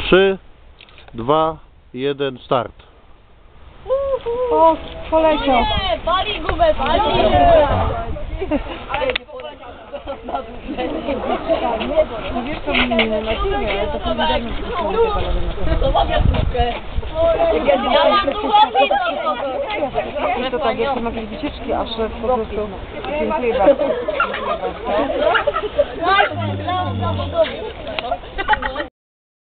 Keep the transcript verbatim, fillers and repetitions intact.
trzy, dwa, jeden, start. O, poleciał. Nie, pali gumę, pali! No wiesz co, mnie nie na filmie, ale to powinno dać mi To mam jasnówkę. Ja mam tu ładnie I to tak, jak są jakieś wycieczki, aż po prostu dziękuję bardzo. Dziękuję bardzo.